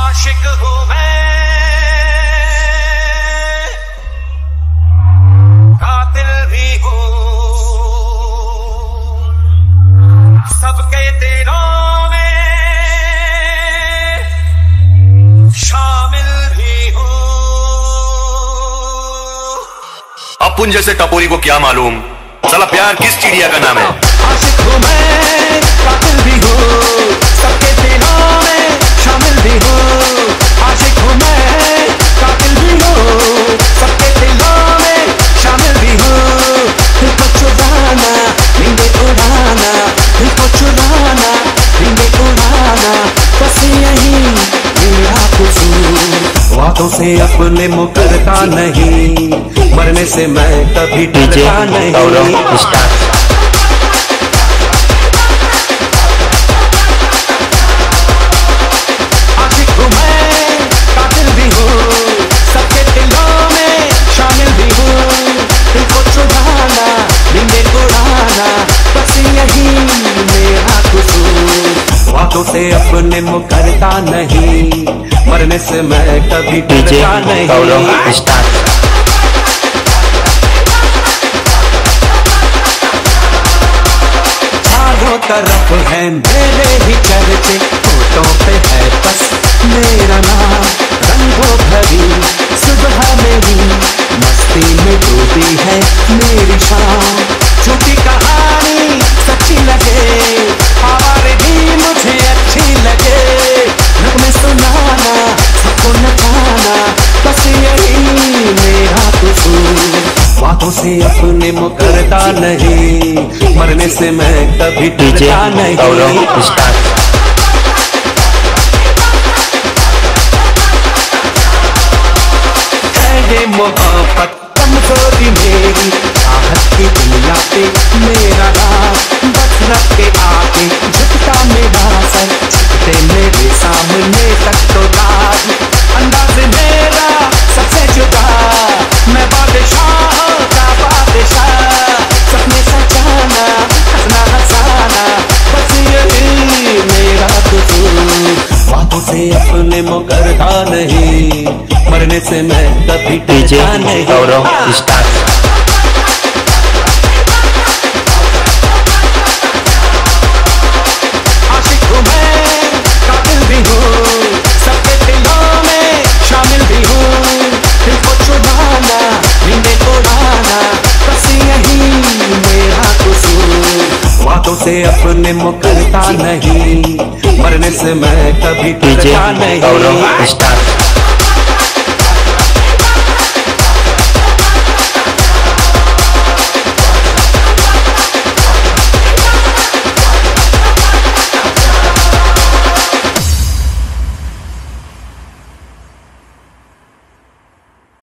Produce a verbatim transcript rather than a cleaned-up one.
आशिक हूँ मैं, कातिल भी हूँ, सबके दिलों में शामिल भी हूँ। अपुन जैसे टपोरी को क्या मालूम साला प्यार किस चिड़िया का नाम है। आशिक हूँ मैं, कातिल भी हूँ, सबके दिलों में शामिल भी हूँ। आशिक हूँ मैं, कातिल भी हूँ, सबके दिलों में शामिल भी हूँ। दिल को चुराना, नींदे उड़ाना, दिल को चुराना, नींदे उड़ाना, बस यही मेरा कसूर। बातों से अपने मुकरता नहीं, मरने से मैं कभी डरता नहीं। आशिक हूँ मैं, कातिल भी हूँ, सबके दिलों में शामिल भी हूँ। दिल को चुराना, नींदे उड़ाना, बस यही मेरा कसूर। बातों से अपने मुकरता नहीं, मरने से मैं कभी डरता नहीं। चारों तरफ है मेरे ही चर्चे, फोटो पे है बस मेरा नाम। रंगों भरी सुबह मेरी, मस्ती में डूबी है मेरी शाम। झूठी कहानी सच्ची लगे, आवाज़ें मुझे अच्छी लगे। नगमे सुनाना, सबको नचाना, बस यही मेरा कसूर। बातों से अपने मुकरता नहीं, मरने से मैं कभी डरता नहीं। है ये मोहब्बत कमजोरी मेरी, चाहत की दुनिया पे मेरा राज। बस रख के आगे झुकता मेरा सर, झुकते मेरे सामने तक तो ताज। अंदाज मेरा सबसे जुदा, मैं बादशाह का बादशाह। सपने सजाना, हंसना हंसाना, बस यही मेरा कसूर। बातों से अपने मुकरता नहीं, मरने से मैं कभी डरता नहीं। आशिक हूँ मैं, कातिल भी हूँ, सबके दिलों में शामिल भी हूँ। दिल को चुराना, नींदे उड़ाना, बस यही मेरा कसूर। बातों से अपने मुकरता नहीं, मरने से मैं कभी डरता नहीं।